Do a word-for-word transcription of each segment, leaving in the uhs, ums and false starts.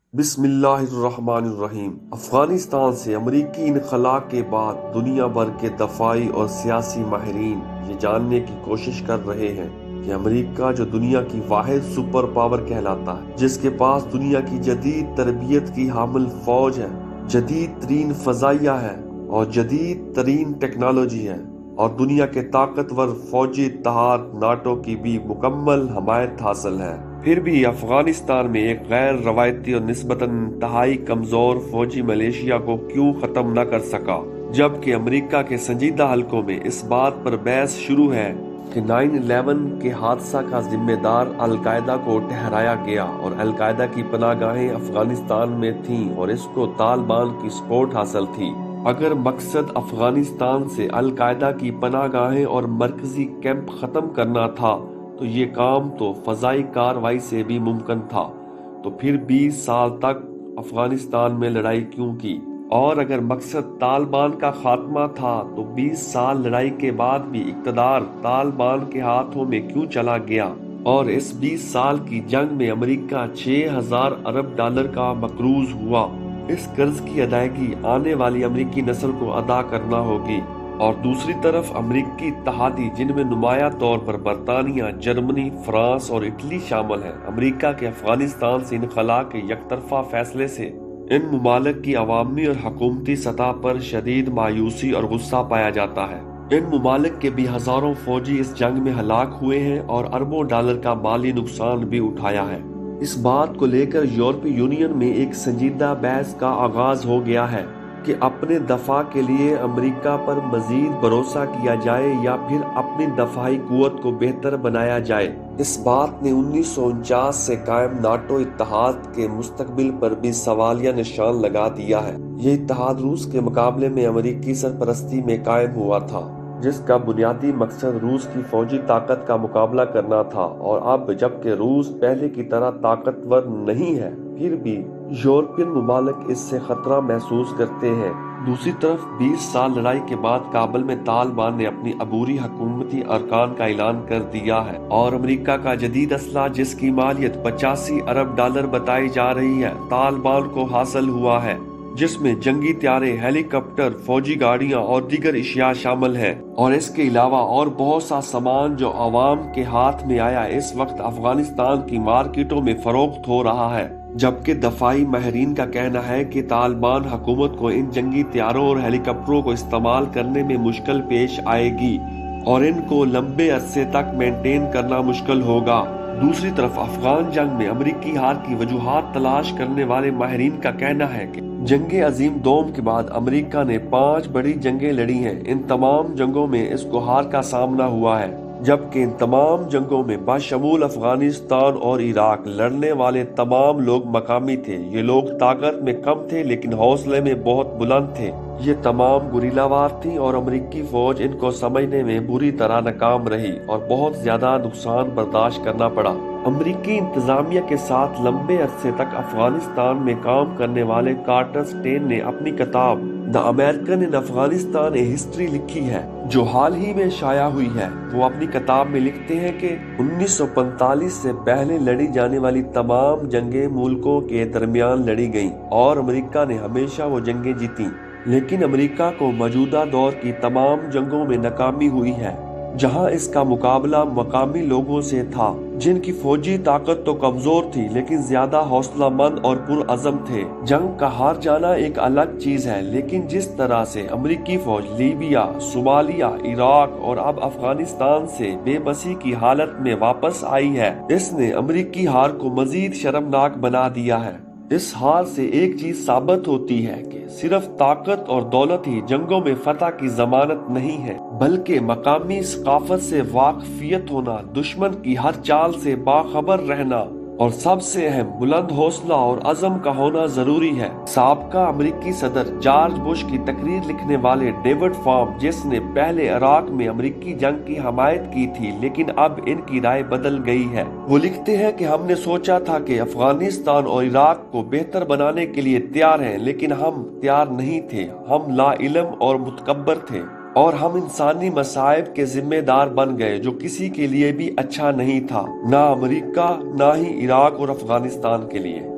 بسم اللہ الرحمن الرحیم۔ افغانستان سے امریکی انخلا کے بعد دنیا بھر کے دفاعی اور سیاسی ماہرین یہ جاننے کی کوشش کر رہے ہیں کہ امریکہ جو دنیا کی واحد سپر پاور کہلاتا ہے، جس کے پاس دنیا کی جدید تربیت کی حامل فوج ہے، جدید ترین فضائیہ ہے اور جدید ترین ٹیکنالوجی ہے، اور دنیا کے طاقتور فوجی اتحاد ناٹو کی بھی مکمل حمایت حاصل ہے، پھر بھی افغانستان میں ایک غیر روایتی اور نسبتاً انتہائی کمزور فوجی ملیشیا کو کیوں ختم نہ کر سکا، جبکہ امریکہ کے سنجیدہ حلقوں میں اس بات پر بحث شروع ہے کہ نائن الیون کے حادثہ کا ذمہ دار القاعدہ کو ٹھہرایا گیا اور القاعدہ کی پناہ گاہیں افغانستان میں تھیں اور اس کو طالبان کی سپورٹ حاصل تھی۔ اگر مقصد افغانستان سے القاعدہ کی پناہ گاہیں اور مرکزی کیمپ ختم کرنا تھا تو یہ کام تو فضائی کارروائی سے بھی ممکن تھا، تو پھر بیس سال تک افغانستان میں لڑائی کیوں کی؟ اور اگر مقصد طالبان کا خاتمہ تھا تو بیس سال لڑائی کے بعد بھی اقتدار طالبان کے ہاتھوں میں کیوں چلا گیا؟ اور اس بیس سال کی جنگ میں امریکہ چھ ہزار ارب ڈالر کا مقروض ہوا۔ اس قرض کی ادائیگی آنے والی امریکی نسل کو ادا کرنا ہوگی، اور دوسری طرف امریکی اتحادی جن میں نمایاں طور پر برطانیہ، جرمنی، فرانس اور اٹلی شامل ہیں، امریکہ کے افغانستان سے انخلا کے یک طرفہ فیصلے سے ان ممالک کی عوامی اور حکومتی سطح پر شدید مایوسی اور غصہ پایا جاتا ہے۔ ان ممالک کے بھی ہزاروں فوجی اس جنگ میں ہلاک ہوئے ہیں اور اربوں ڈالر کا مالی نقصان بھی اٹھایا ہے۔ اس بات کو لے کر یورپی یونین میں ایک سنجیدہ بحث کا آغاز ہو گیا ہے کہ اپنے دفاع کے لیے امریکہ پر مزید بھروسہ کیا جائے یا پھر اپنی دفاعی قوت کو بہتر بنایا جائے۔ اس بات نے انیس سو انچاس سے قائم ناٹو اتحاد کے مستقبل پر بھی سوالیہ نشان لگا دیا ہے۔ یہ اتحاد روس کے مقابلے میں امریکی سرپرستی میں قائم ہوا تھا، جس کا بنیادی مقصد روس کی فوجی طاقت کا مقابلہ کرنا تھا، اور اب جبکہ روس پہلے کی طرح طاقتور نہیں ہے، پھر بھی یورپین ممالک اس سے خطرہ محسوس کرتے ہیں۔ دوسری طرف بیس سال لڑائی کے بعد کابل میں طالبان نے اپنی عبوری حکومتی ارکان کا اعلان کر دیا ہے، اور امریکہ کا جدید اسلحہ جس کی مالیت پچاسی ارب ڈالر بتائی جا رہی ہے، طالبان کو حاصل ہوا ہے، جس میں جنگی طیارے، ہیلی کاپٹر، فوجی گاڑیاں اور دیگر اشیاء شامل ہیں، اور اس کے علاوہ اور بہت سا سامان جو عوام کے ہاتھ میں آیا اس وقت افغانستان کی مارکیٹوں میں فروخت ہو رہا ہے۔ جبکہ دفاعی ماہرین کا کہنا ہے کہ طالبان حکومت کو ان جنگی طیاروں اور ہیلی کاپٹروں کو استعمال کرنے میں مشکل پیش آئے گی اور ان کو لمبے عرصے تک مینٹین کرنا مشکل ہوگا۔ دوسری طرف افغان جنگ میں امریکی ہار کی وجوہات تلاش کرنے والے ماہرین کا کہنا ہے کہ جنگ عظیم دوم کے بعد امریکہ نے پانچ بڑی جنگیں لڑی ہیں، ان تمام جنگوں میں اس کو ہار کا سامنا ہوا ہے، جبکہ ان تمام جنگوں میں بشمول افغانستان اور عراق لڑنے والے تمام لوگ مقامی تھے۔ یہ لوگ طاقت میں کم تھے لیکن حوصلے میں بہت بلند تھے۔ یہ تمام گوریلا وار تھیں اور امریکی فوج ان کو سمجھنے میں بری طرح ناکام رہی اور بہت زیادہ نقصان برداشت کرنا پڑا۔ امریکی انتظامیہ کے ساتھ لمبے عرصے تک افغانستان میں کام کرنے والے کارٹر سٹین نے اپنی کتاب the American in Afghanistan a history لکھی ہے، جو حال ہی میں شائع ہوئی ہے۔ وہ اپنی کتاب میں لکھتے ہیں کہ انیس سو پینتالیس سے پہلے لڑی جانے والی تمام جنگیں ملکوں کے درمیان لڑی گئیں اور امریکہ نے ہمیشہ وہ جنگیں جیتیں، لیکن امریکہ کو موجودہ دور کی تمام جنگوں میں ناکامی ہوئی ہے، جہاں اس کا مقابلہ مقامی لوگوں سے تھا جن کی فوجی طاقت تو کمزور تھی لیکن زیادہ حوصلہ مند اور پرعزم تھے۔ جنگ کا ہار جانا ایک الگ چیز ہے، لیکن جس طرح سے امریکی فوج لیبیا، صومالیہ، عراق اور اب افغانستان سے بے بسی کی حالت میں واپس آئی ہے، اس نے امریکی ہار کو مزید شرمناک بنا دیا ہے۔ اس ہار سے ایک چیز ثابت ہوتی ہے کہ صرف طاقت اور دولت ہی جنگوں میں فتح کی ضمانت نہیں ہے، بلکہ مقامی ثقافت سے واقفیت ہونا، دشمن کی ہر چال سے باخبر رہنا اور سب سے اہم بلند حوصلہ اور عزم کا ہونا ضروری ہے۔ سابقہ امریکی صدر جارج بش کی تقریر لکھنے والے ڈیوڈ فارم، جس نے پہلے عراق میں امریکی جنگ کی حمایت کی تھی لیکن اب ان کی رائے بدل گئی ہے، وہ لکھتے ہیں کہ ہم نے سوچا تھا کہ افغانستان اور عراق کو بہتر بنانے کے لیے تیار ہیں، لیکن ہم تیار نہیں تھے، ہم لا علم اور متکبر تھے، اور ہم انسانی مصائب کے ذمہ دار بن گئے جو کسی کے لیے بھی اچھا نہیں تھا، نہ امریکہ نہ ہی عراق اور افغانستان کے لیے۔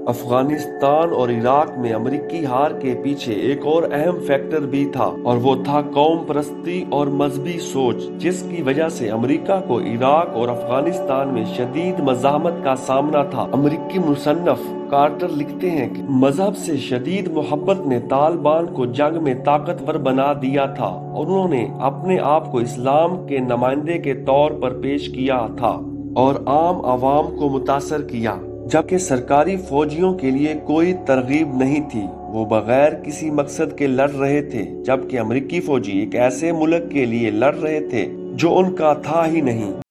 افغانستان اور عراق میں امریکی ہار کے پیچھے ایک اور اہم فیکٹر بھی تھا، اور وہ تھا قوم پرستی اور مذہبی سوچ، جس کی وجہ سے امریکہ کو عراق اور افغانستان میں شدید مزاحمت کا سامنا تھا۔ امریکی مصنف کارٹر لکھتے ہیں کہ مذہب سے شدید محبت نے طالبان کو جنگ میں طاقتور بنا دیا تھا، اور انہوں نے اپنے آپ کو اسلام کے نمائندے کے طور پر پیش کیا تھا اور عام عوام کو متاثر کیا، جبکہ سرکاری فوجیوں کے لیے کوئی ترغیب نہیں تھی۔ وہ بغیر کسی مقصد کے لڑ رہے تھے، جبکہ امریکی فوجی ایک ایسے ملک کے لیے لڑ رہے تھے جو ان کا تھا ہی نہیں۔